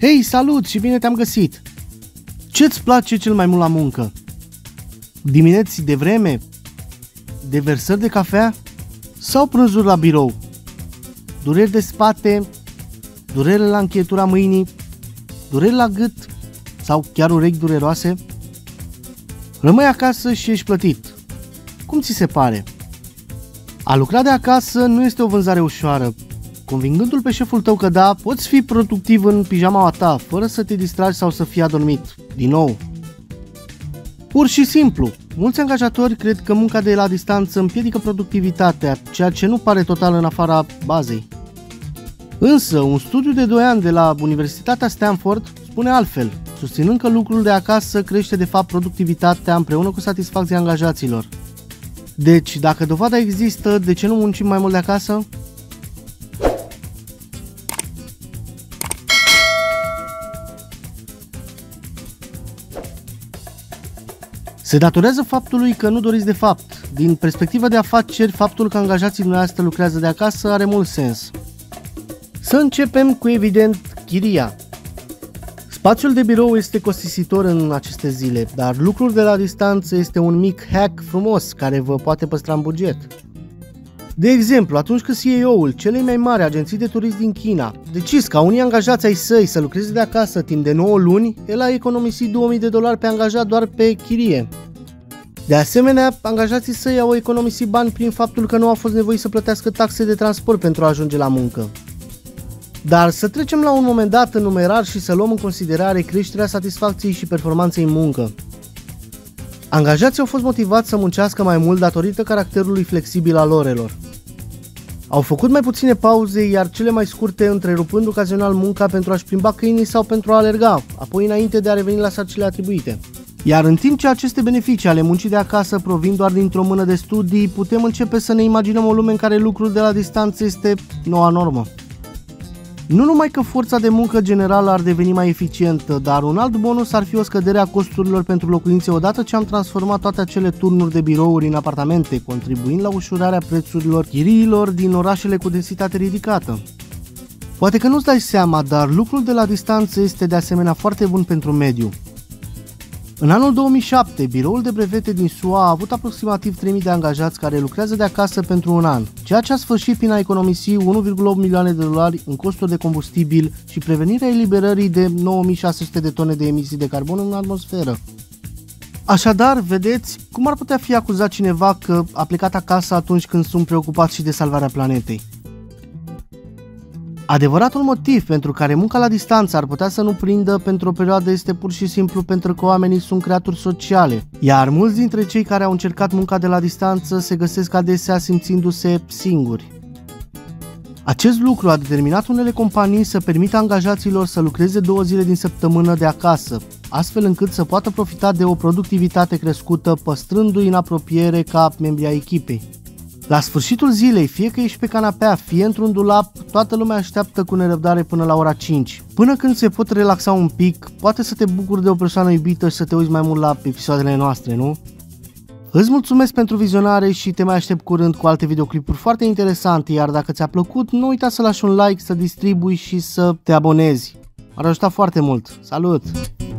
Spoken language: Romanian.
Hei, salut și bine te-am găsit! Ce-ți place cel mai mult la muncă? Dimineți de vreme? Deversări de cafea? Sau prânzuri la birou? Dureri de spate? Durere la încheietura mâinii? Dureri la gât? Sau chiar urechi dureroase? Rămâi acasă și ești plătit. Cum ți se pare? A lucra de acasă nu este o vânzare ușoară. Convingându-l pe șeful tău că da, poți fi productiv în pijamaua ta, fără să te distragi sau să fii adormit. Din nou. Pur și simplu, mulți angajatori cred că munca de la distanță împiedică productivitatea, ceea ce nu pare total în afara bazei. Însă, un studiu de 2 ani de la Universitatea Stanford spune altfel, susținând că lucrul de acasă crește de fapt productivitatea împreună cu satisfacția angajaților. Deci, dacă dovada există, de ce nu muncim mai mult de acasă? Se datorează faptului că nu doriți de fapt. Din perspectiva de afaceri, faptul că angajații dumneavoastră lucrează de acasă are mult sens. Să începem cu, evident, chiria. Spațiul de birou este costisitor în aceste zile, dar lucrul de la distanță este un mic hack frumos care vă poate păstra în buget. De exemplu, atunci când CEO-ul celei mai mari agenții de turism din China decis ca unii angajați ai săi să lucreze de acasă timp de 9 luni, el a economisit $2000 pe angajat doar pe chirie. De asemenea, angajații săi au economisit bani prin faptul că nu au fost nevoiți să plătească taxe de transport pentru a ajunge la muncă. Dar să trecem la un moment dat în numerar și să luăm în considerare creșterea satisfacției și performanței în muncă. Angajații au fost motivați să muncească mai mult datorită caracterului flexibil al orelor. Au făcut mai puține pauze, iar cele mai scurte întrerupând ocazional munca pentru a-și plimba câinii sau pentru a alerga, apoi înainte de a reveni la sarcinile atribuite. Iar în timp ce aceste beneficii ale muncii de acasă provin doar dintr-o mână de studii, putem începe să ne imaginăm o lume în care lucrul de la distanță este noua normă. Nu numai că forța de muncă generală ar deveni mai eficientă, dar un alt bonus ar fi o scădere a costurilor pentru locuințe odată ce am transformat toate acele turnuri de birouri în apartamente, contribuind la ușurarea prețurilor chiriilor din orașele cu densitate ridicată. Poate că nu-ți dai seama, dar lucrul de la distanță este de asemenea foarte bun pentru mediu. În anul 2007, biroul de brevete din SUA a avut aproximativ 3000 de angajați care lucrează de acasă pentru un an, ceea ce a sfârșit prin a economisi $1,8 milioane în costuri de combustibil și prevenirea eliberării de 9600 de tone de emisii de carbon în atmosferă. Așadar, vedeți cum ar putea fi acuzat cineva că a plecat acasă atunci când sunt preocupați și de salvarea planetei. Adevăratul motiv pentru care munca la distanță ar putea să nu prindă pentru o perioadă este pur și simplu pentru că oamenii sunt creaturi sociale, iar mulți dintre cei care au încercat munca de la distanță se găsesc adesea simțindu-se singuri. Acest lucru a determinat unele companii să permită angajaților să lucreze 2 zile din săptămână de acasă, astfel încât să poată profita de o productivitate crescută, păstrându-i în apropiere ca membri ai echipei. La sfârșitul zilei, fie că ești pe canapea, fie într-un dulap, toată lumea așteaptă cu nerăbdare până la ora 5. Până când se pot relaxa un pic, poate să te bucuri de o persoană iubită și să te uiți mai mult la episoadele noastre, nu? Îți mulțumesc pentru vizionare și te mai aștept curând cu alte videoclipuri foarte interesante, iar dacă ți-a plăcut, nu uita să lași un like, să distribui și să te abonezi. M-ar ajuta foarte mult. Salut!